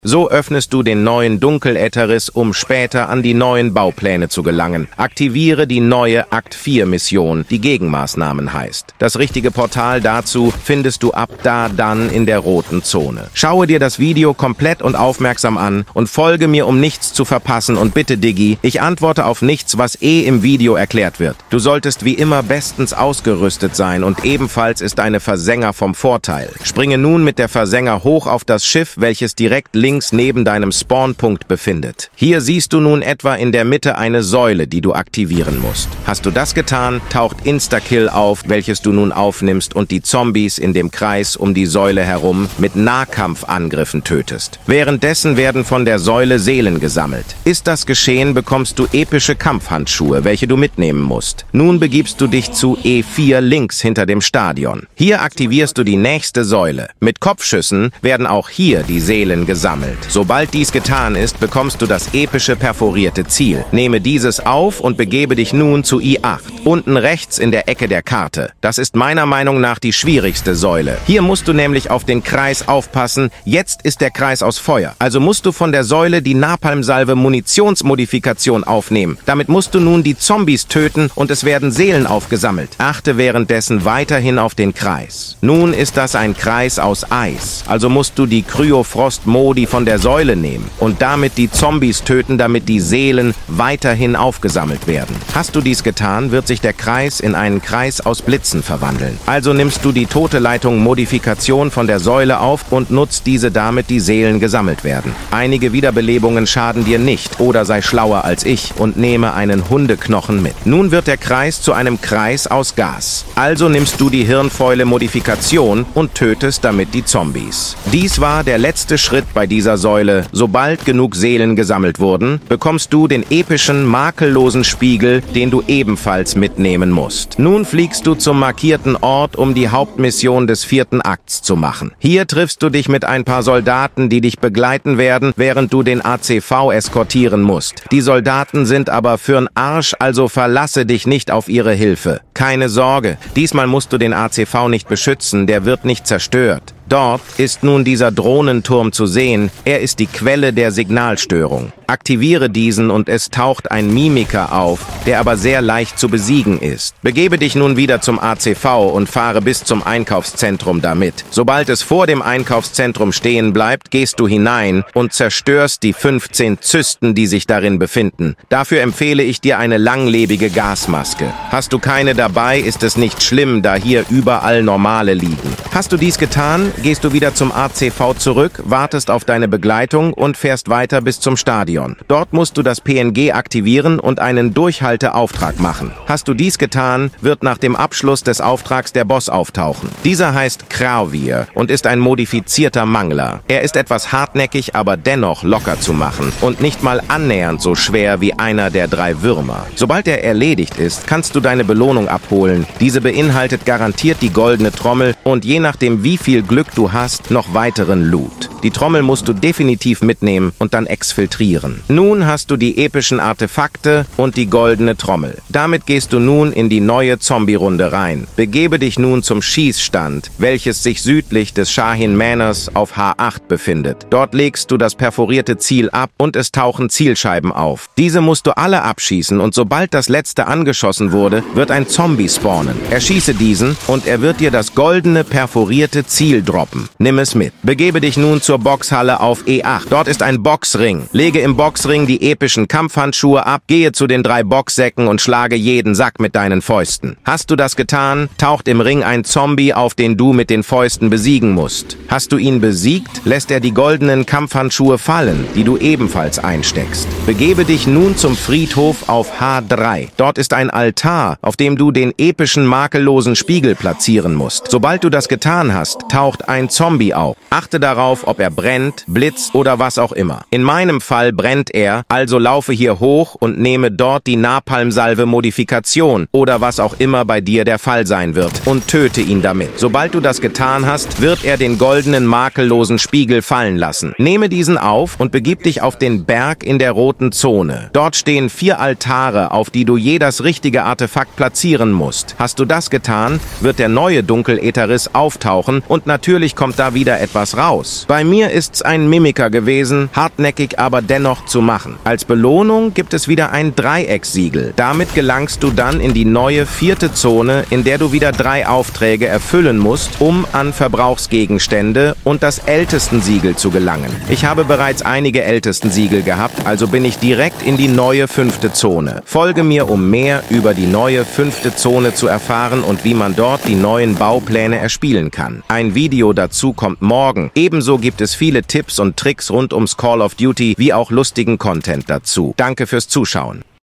So öffnest du den neuen Dunkelätherriss, um später an die neuen Baupläne zu gelangen. Aktiviere die neue Akt 4 Mission, die Gegenmaßnahmen heißt. Das richtige Portal dazu findest du ab da dann in der roten Zone. Schaue dir das Video komplett und aufmerksam an und folge mir, um nichts zu verpassen. Und bitte, Diggi, ich antworte auf nichts, was im Video erklärt wird. Du solltest wie immer bestens ausgerüstet sein und ebenfalls ist eine Versänger vom Vorteil. Springe nun mit der Versänger hoch auf das Schiff, welches direkt links neben deinem Spawnpunkt befindet. Hier siehst du nun etwa in der Mitte eine Säule, die du aktivieren musst. Hast du das getan, taucht Instakill auf, welches du nun aufnimmst und die Zombies in dem Kreis um die Säule herum mit Nahkampfangriffen tötest. Währenddessen werden von der Säule Seelen gesammelt. Ist das geschehen, bekommst du epische Kampfhandschuhe, welche du mitnehmen musst. Nun begibst du dich zu E4 links hinter dem Stadion. Hier aktivierst du die nächste Säule. Mit Kopfschüssen werden auch hier die Seelen gesammelt. Sobald dies getan ist, bekommst du das epische perforierte Ziel. Nehme dieses auf und begebe dich nun zu I8. Unten rechts in der Ecke der Karte. Das ist meiner Meinung nach die schwierigste Säule. Hier musst du nämlich auf den Kreis aufpassen. Jetzt ist der Kreis aus Feuer. Also musst du von der Säule die Napalmsalve Munitionsmodifikation aufnehmen. Damit musst du nun die Zombies töten und es werden Seelen aufgesammelt. Achte währenddessen weiterhin auf den Kreis. Nun ist das ein Kreis aus Eis. Also musst du die Kryofrost-Modi von der Säule nehmen und damit die Zombies töten, damit die Seelen weiterhin aufgesammelt werden. Hast du dies getan, wird sich der Kreis in einen Kreis aus Blitzen verwandeln. Also nimmst du die tote Leitung Modifikation von der Säule auf und nutzt diese, damit die Seelen gesammelt werden. Einige Wiederbelebungen schaden dir nicht oder sei schlauer als ich und nehme einen Hundeknochen mit. Nun wird der Kreis zu einem Kreis aus Gas. Also nimmst du die Hirnfäule Modifikation und tötest damit die Zombies. Dies war der letzte Schritt bei dieser Säule. Sobald genug Seelen gesammelt wurden, bekommst du den epischen, makellosen Spiegel, den du ebenfalls mitnehmen musst. Nun fliegst du zum markierten Ort, um die Hauptmission des 4. Akts zu machen. Hier triffst du dich mit ein paar Soldaten, die dich begleiten werden, während du den ACV eskortieren musst. Die Soldaten sind aber für'n Arsch, also verlasse dich nicht auf ihre Hilfe. Keine Sorge, diesmal musst du den ACV nicht beschützen, der wird nicht zerstört. Dort ist nun dieser Drohnenturm zu sehen. Er ist die Quelle der Signalstörung. Aktiviere diesen und es taucht ein Mimiker auf, der aber sehr leicht zu besiegen ist. Begebe dich nun wieder zum ACV und fahre bis zum Einkaufszentrum damit. Sobald es vor dem Einkaufszentrum stehen bleibt, gehst du hinein und zerstörst die 15 Zysten, die sich darin befinden. Dafür empfehle ich dir eine langlebige Gasmaske. Hast du keine dabei, ist es nicht schlimm, da hier überall normale liegen. Hast du dies getan, gehst du wieder zum ACV zurück, wartest auf deine Begleitung und fährst weiter bis zum Stadion. Dort musst du das PNG aktivieren und einen Durchhalteauftrag machen. Hast du dies getan, wird nach dem Abschluss des Auftrags der Boss auftauchen. Dieser heißt Kravier und ist ein modifizierter Mangler. Er ist etwas hartnäckig, aber dennoch locker zu machen und nicht mal annähernd so schwer wie einer der 3 Würmer. Sobald er erledigt ist, kannst du deine Belohnung abholen. Diese beinhaltet garantiert die goldene Trommel und je nachdem wie viel Glück du hast, noch weiteren Loot. Die Trommel musst du definitiv mitnehmen und dann exfiltrieren. Nun hast du die epischen Artefakte und die goldene Trommel. Damit gehst du nun in die neue Zombie-Runde rein. Begebe dich nun zum Schießstand, welches sich südlich des Shahin Manors auf H8 befindet. Dort legst du das perforierte Ziel ab und es tauchen Zielscheiben auf. Diese musst du alle abschießen und sobald das letzte angeschossen wurde, wird ein Zombie spawnen. Erschieße diesen und er wird dir das goldene perforierte Ziel droppen. Nimm es mit. Begebe dich nun zur Boxhalle auf E8. Dort ist ein Boxring. Lege im Boxring die epischen Kampfhandschuhe ab, gehe zu den 3 Boxsäcken und schlage jeden Sack mit deinen Fäusten. Hast du das getan, taucht im Ring ein Zombie auf, den du mit den Fäusten besiegen musst. Hast du ihn besiegt, lässt er die goldenen Kampfhandschuhe fallen, die du ebenfalls einsteckst. Begebe dich nun zum Friedhof auf H3. Dort ist ein Altar, auf dem du den epischen makellosen Spiegel platzieren musst. Sobald du das getan hast, taucht ein Zombie auf. Achte darauf, ob er brennt, blitzt oder was auch immer. In meinem Fall brennt er, also laufe hier hoch und nehme dort die Napalmsalve Modifikation oder was auch immer bei dir der Fall sein wird und töte ihn damit. Sobald du das getan hast, wird er den goldenen makellosen Spiegel fallen lassen. Nehme diesen auf und begib dich auf den Berg in der roten Zone. Dort stehen 4 Altare, auf die du je das richtige Artefakt platzieren musst. Hast du das getan, wird der neue Dunkelätherriss auftauchen und natürlich kommt da wieder etwas raus. Bei mir ist's ein Mimiker gewesen, hartnäckig aber dennoch zu machen. Als Belohnung gibt es wieder ein Dreieckssiegel. Damit gelangst du dann in die neue 4. Zone, in der du wieder 3 Aufträge erfüllen musst, um an Verbrauchsgegenstände und das Ältestensiegel zu gelangen. Ich habe bereits einige Ältestensiegel gehabt, also bin ich direkt in die neue 5. Zone. Folge mir, um mehr über die neue 5. Zone zu erfahren und wie man dort die neuen Baupläne erspielen kann. Ein Video dazu kommt morgen. Ebenso gibt es viele Tipps und Tricks rund ums Call of Duty, wie auch lustigen Content dazu. Danke fürs Zuschauen.